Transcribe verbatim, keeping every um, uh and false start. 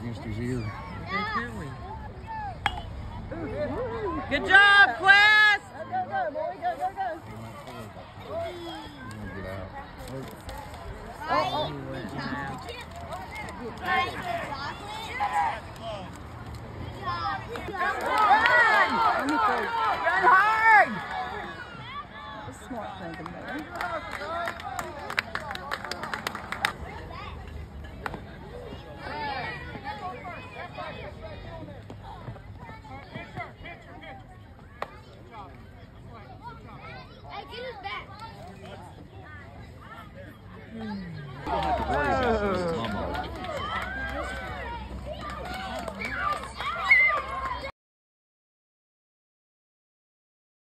against his ear. Good job, class! Go, go, go, boy, go, go, go. Get out. Oh, oh. Run! Run hard! That's smart thinking there. Hey, get his back.